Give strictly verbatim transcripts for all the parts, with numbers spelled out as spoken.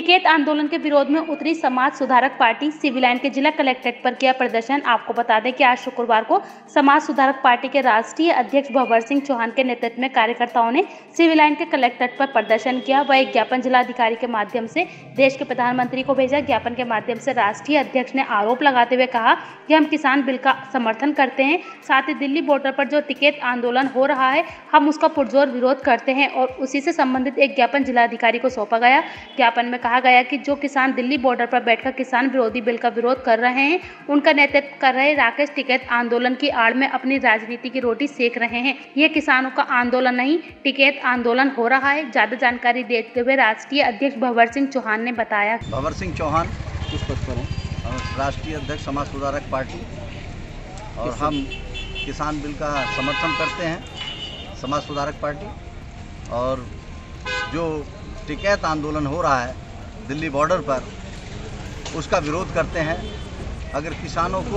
टिकैत आंदोलन के विरोध में उतरी समाज सुधारक पार्टी सिविल लाइन के जिला कलेक्ट्रेट पर किया प्रदर्शन। आपको बता दें कि आज शुक्रवार को समाज सुधारक पार्टी के राष्ट्रीय अध्यक्ष भंवर सिंह चौहान के नेतृत्व में कार्यकर्ताओं ने सिविल लाइन के कलेक्ट्रेट पर प्रदर्शन किया। वह एक ज्ञापन जिलाधिकारी के माध्यम से देश के प्रधानमंत्री को भेजा। ज्ञापन के माध्यम से राष्ट्रीय अध्यक्ष ने आरोप लगाते हुए कहा कि हम किसान बिल का समर्थन करते हैं, साथ ही दिल्ली बॉर्डर पर जो टिकैत आंदोलन हो रहा है हम उसका पुरजोर विरोध करते हैं और उसी से संबंधित एक ज्ञापन जिलाधिकारी को सौंपा गया। ज्ञापन में कहा गया कि जो किसान दिल्ली बॉर्डर पर बैठकर किसान विरोधी बिल का विरोध कर रहे हैं, उनका नेतृत्व कर रहे राकेश टिकैत आंदोलन की आड़ में अपनी राजनीति की रोटी सेक रहे हैं। यह किसानों का आंदोलन नहीं, टिकैत आंदोलन हो रहा है। ज्यादा जानकारी देते हुए राष्ट्रीय अध्यक्ष भंवर सिंह चौहान ने बताया। भंवर सिंह चौहान किस पद पर हैं? राष्ट्रीय अध्यक्ष समाज सुधारक पार्टी, और हम किसान बिल का समर्थन करते हैं समाज सुधारक पार्टी। और जो टिकैत आंदोलन हो रहा है दिल्ली बॉर्डर पर, उसका विरोध करते हैं। अगर किसानों को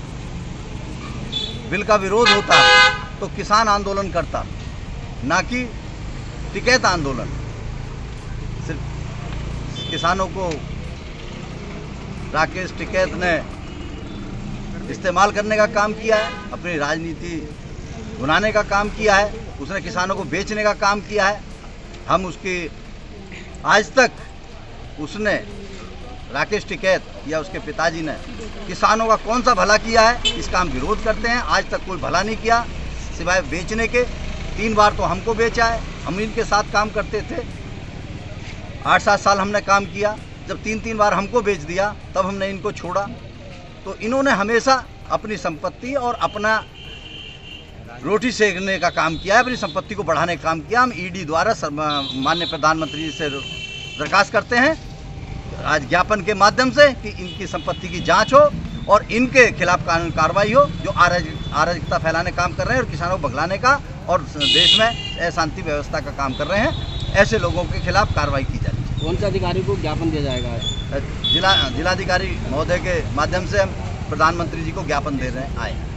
बिल का विरोध होता तो किसान आंदोलन करता, ना कि टिकैत आंदोलन। सिर्फ किसानों को राकेश टिकैत ने इस्तेमाल करने का काम किया है, अपनी राजनीति बनाने का काम किया है, उसने किसानों को बेचने का काम किया है। हम उसकी आज तक उसने राकेश टिकैत या उसके पिताजी ने किसानों का कौन सा भला किया है, इसका हम विरोध करते हैं। आज तक कोई भला नहीं किया सिवाय बेचने के। तीन बार तो हमको बेचा है, हम इनके साथ काम करते थे, आठ सात साल हमने काम किया। जब तीन तीन बार हमको बेच दिया तब हमने इनको छोड़ा। तो इन्होंने हमेशा अपनी संपत्ति और अपना रोटी सेकने का काम किया है, अपनी संपत्ति को बढ़ाने का काम किया। हम ईडी द्वारा माननीय प्रधानमंत्री जी से दरखास्त करते हैं आज ज्ञापन के माध्यम से कि इनकी संपत्ति की जांच हो और इनके खिलाफ कानूनी कार्रवाई हो, जो अराजकता फैलाने काम कर रहे हैं और किसानों को भगलाने का और देश में शांति व्यवस्था का काम कर रहे हैं। ऐसे लोगों के खिलाफ कार्रवाई की जाए। कौन से अधिकारी को ज्ञापन दिया जाएगा? जिला जिलाधिकारी महोदय के माध्यम से हम प्रधानमंत्री जी को ज्ञापन दे रहे हैं आए।